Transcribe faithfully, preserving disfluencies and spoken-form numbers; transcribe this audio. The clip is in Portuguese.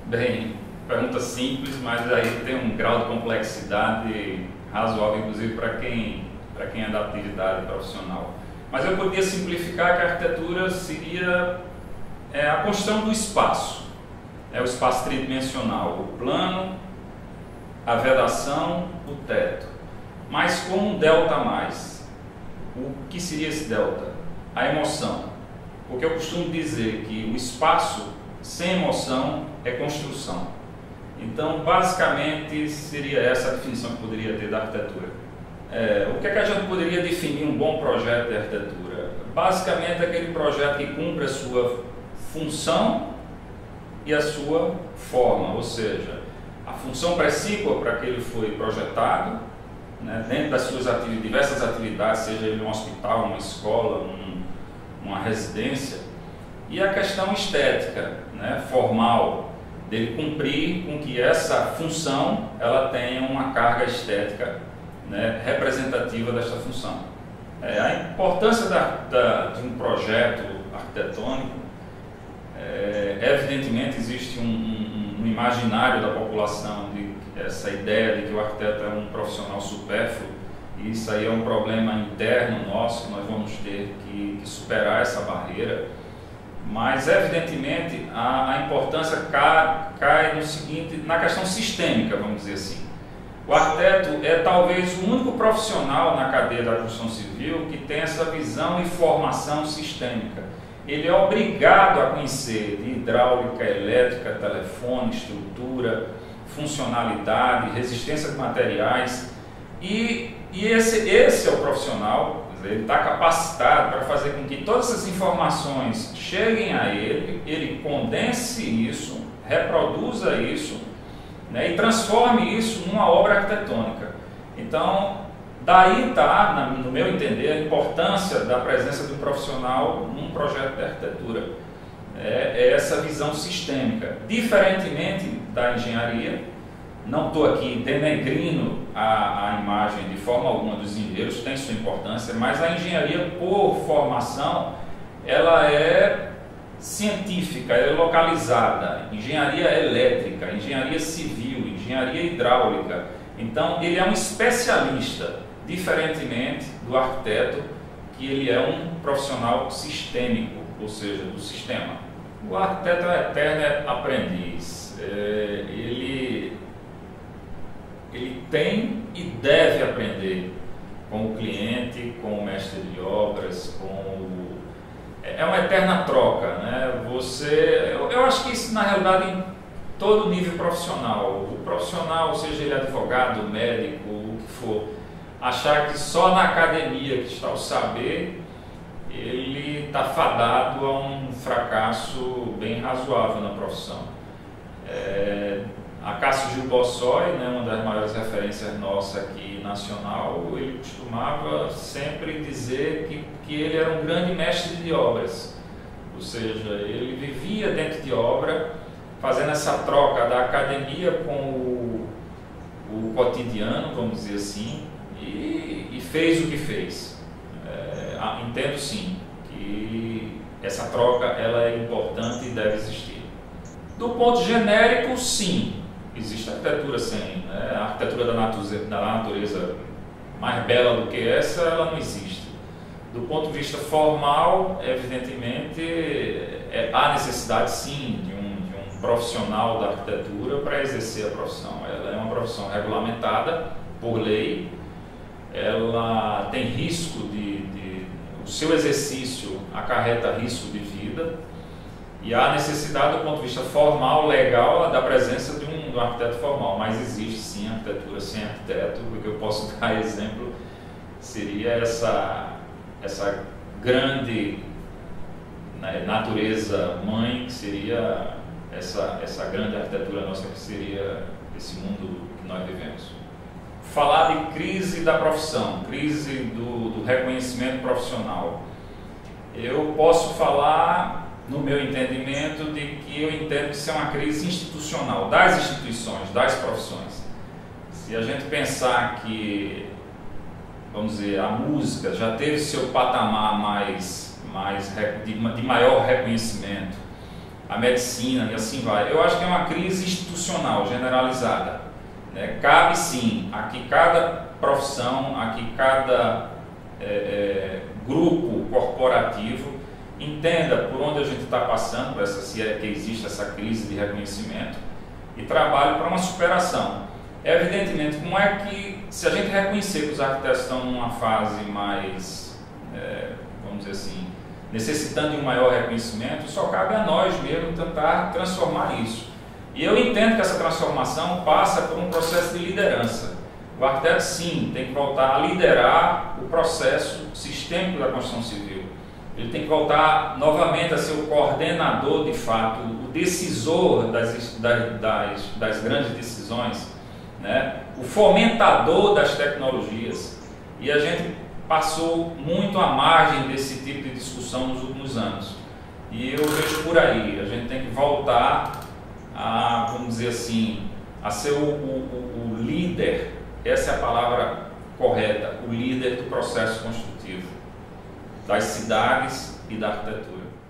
Bem, pergunta simples, mas aí tem um grau de complexidade razoável, inclusive para quem, para quem é da atividade profissional. Mas eu poderia simplificar que a arquitetura seria é, a construção do espaço, é o espaço tridimensional, o plano, a vedação, o teto, mas com um delta a mais. O que seria esse delta? A emoção. Porque eu costumo dizer que o espaço sem emoção é construção. Então, basicamente, seria essa a definição que poderia ter da arquitetura. É, o que é que a gente poderia definir um bom projeto de arquitetura? Basicamente, aquele projeto que cumpre a sua função e a sua forma, ou seja, a função precípua para que ele foi projetado, né, dentro das suas atividades, diversas atividades, seja ele um hospital, uma escola, um, uma residência, e a questão estética, né, formal, dele cumprir com que essa função ela tenha uma carga estética, né, representativa desta função. É, a importância da, da, de um projeto arquitetônico, é, evidentemente existe um, um, um imaginário da população de essa ideia de que o arquiteto é um profissional supérfluo, e isso aí é um problema interno nosso, que nós vamos ter que, que superar essa barreira. Mas, evidentemente, a, a importância cai, cai no seguinte, na questão sistêmica, vamos dizer assim. O arquiteto é talvez o único profissional na cadeia da construção civil que tem essa visão e formação sistêmica. Ele é obrigado a conhecer de hidráulica, elétrica, telefone, estrutura, funcionalidade, resistência de materiais, e, e esse, esse é o profissional. Ele está capacitado para fazer com que todas essas informações cheguem a ele, ele condense isso, reproduza isso, né, e transforme isso numa obra arquitetônica. Então, daí está, no meu entender, a importância da presença de um profissional num projeto de arquitetura. É, é essa visão sistêmica. Diferentemente da engenharia, não estou aqui denegrindo a, a imagem de forma alguma dos engenheiros, tem sua importância, mas a engenharia, por formação, ela é científica, ela é localizada, engenharia elétrica, engenharia civil, engenharia hidráulica. Então, ele é um especialista, diferentemente do arquiteto, que ele é um profissional sistêmico, ou seja, do sistema. O arquiteto é eterno aprendiz, é, ele... ele tem e deve aprender com o cliente, com o mestre de obras, com o... é uma eterna troca, né? Você, eu, eu acho que isso na realidade em todo nível profissional, o profissional, seja ele advogado, médico, o que for, achar que só na academia que está o saber, ele está fadado a um fracasso bem razoável na profissão. É, A Cássio Gil Bossói, né, uma das maiores referências nossa aqui nacional, ele costumava sempre dizer que, que ele era um grande mestre de obras, ou seja, ele vivia dentro de obra, fazendo essa troca da academia com o, o cotidiano, vamos dizer assim, e, e fez o que fez. É, entendo sim que essa troca ela é importante e deve existir. Do ponto genérico, sim. Existe arquitetura sem, né? A arquitetura da natureza, da natureza mais bela do que essa, ela não existe. Do ponto de vista formal, evidentemente, é, há necessidade sim de um, de um profissional da arquitetura para exercer a profissão. Ela é uma profissão regulamentada por lei, ela tem risco de, de o seu exercício acarreta risco de vida, e há necessidade do ponto de vista formal, legal, da presença de um, de um arquiteto formal, mas existe sim arquitetura sem arquiteto. O que eu posso dar exemplo seria essa, essa grande, né, natureza mãe, que seria essa, essa grande arquitetura nossa, que seria esse mundo que nós vivemos. Falar de crise da profissão, crise do, do reconhecimento profissional. Eu posso falar, no meu entendimento, de que eu entendo que isso é uma crise institucional, das instituições, das profissões. Se a gente pensar que, vamos dizer, a música já teve seu patamar mais, mais de, de maior reconhecimento, a medicina e assim vai. Eu acho que é uma crise institucional, generalizada. Né? Cabe sim a que cada profissão, a que cada é, é, grupo corporativo entenda por onde a gente está passando, por essa, se é que existe essa crise de reconhecimento, e trabalhe para uma superação. Evidentemente, como é que, se a gente reconhecer que os arquitetos estão numa fase mais, é, vamos dizer assim, necessitando de um maior reconhecimento, só cabe a nós mesmo tentar transformar isso. E eu entendo que essa transformação passa por um processo de liderança. O arquiteto, sim, tem que voltar a liderar o processo sistêmico da construção civil. Ele tem que voltar novamente a ser o coordenador, de fato, o decisor das, das, das, das grandes decisões, né? O fomentador das tecnologias. E a gente passou muito à margem desse tipo de discussão nos últimos anos. E eu vejo por aí, a gente tem que voltar a, vamos dizer assim, a ser o, o, o líder, essa é a palavra correta, o líder do processo construtivo das cidades e da arquitetura.